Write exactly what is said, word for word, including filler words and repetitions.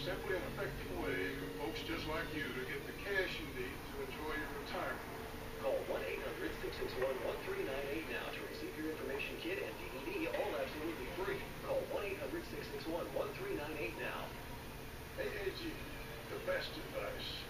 simply an effective way for folks just like you to get the cash you need to enjoy your retirement. Call one eight hundred six six one one three nine eight now to receive your information kit and D V D, all absolutely free. Call one eight hundred six six one one three nine eight now. A A G, the best advice.